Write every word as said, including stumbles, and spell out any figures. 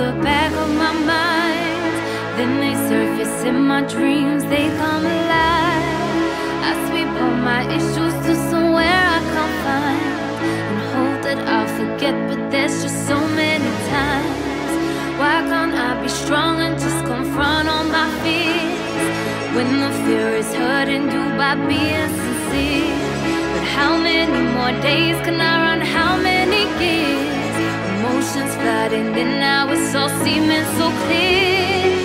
the back of my mind. Then they surface in my dreams, they come alive. I sweep all my issues to somewhere I can't find, and hope that I'll forget, but there's just so many times. Why can't I be strong and just confront all my fears, when the fear is hurting you by being sincere? But how many more days can I run? How many years? Emotions flooding in, now it's all seeming so clear.